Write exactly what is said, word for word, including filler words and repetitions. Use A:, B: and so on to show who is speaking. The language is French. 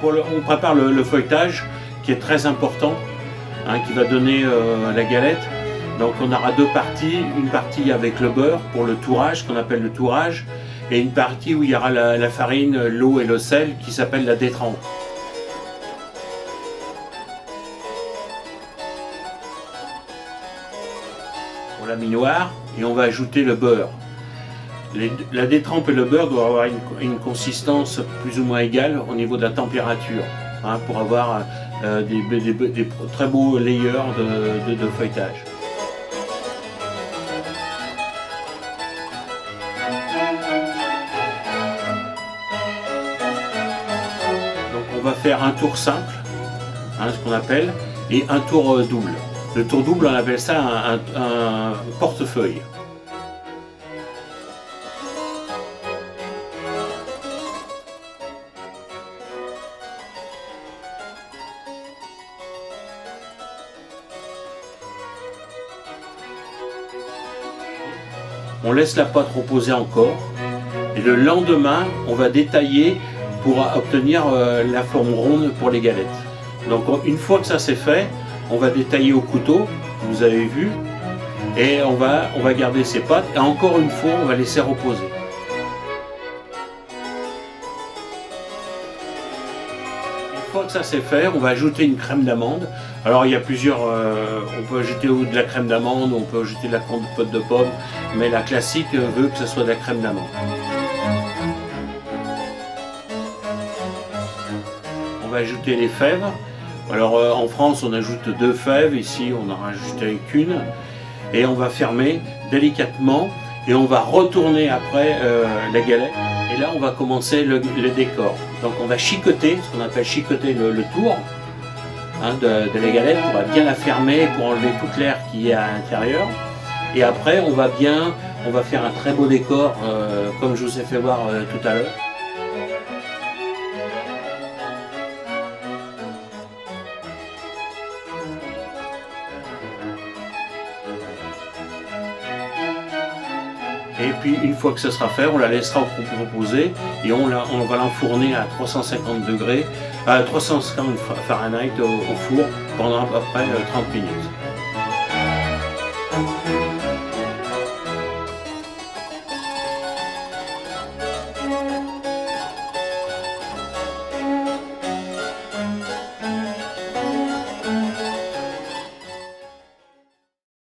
A: pour le, on prépare le, le feuilletage qui est très important, hein, qui va donner euh, la galette. Donc on aura deux parties, une partie avec le beurre pour le tourrage, qu'on appelle le tourrage, et une partie où il y aura la, la farine, l'eau et le sel qui s'appelle la détrempe. Pour la minoire, et on va ajouter le beurre. Les, la détrempe et le beurre doivent avoir une, une consistance plus ou moins égale au niveau de la température, hein, pour avoir euh, des, des, des, des très beaux layers de, de, de feuilletage. Donc on va faire un tour simple, hein, ce qu'on appelle, et un tour euh, double. Le tour double, on appelle ça un, un, un portefeuille. On laisse la pâte reposer encore et le lendemain on va détailler pour obtenir euh, la forme ronde pour les galettes. Donc une fois que ça c'est fait, on va détailler au couteau, vous avez vu, et on va, on va garder ces pâtes et encore une fois on va laisser reposer. Une fois que ça c'est fait, on va ajouter une crème d'amande. Alors il y a plusieurs, euh, on peut ajouter de la crème d'amande, on peut ajouter de la compote de pommes, mais la classique veut que ce soit de la crème d'amande. On va ajouter les fèves. Alors euh, en France on ajoute deux fèves, ici on en rajoute qu'une, et on va fermer délicatement et on va retourner après euh, la galette. Et là on va commencer le, le décor. Donc on va chicoter, ce qu'on appelle chicoter le, le tour, hein, de, de la galette pour bien la fermer, pour enlever toute l'air qui est à l'intérieur. Et après on va bien, on va faire un très beau décor euh, comme je vous ai fait voir euh, tout à l'heure. Et puis une fois que ce sera fait, on la laissera reposer et on, la, on va l'enfourner à trois cent cinquante degrés, à trois cent cinquante Fahrenheit au, au four pendant à peu près trente minutes.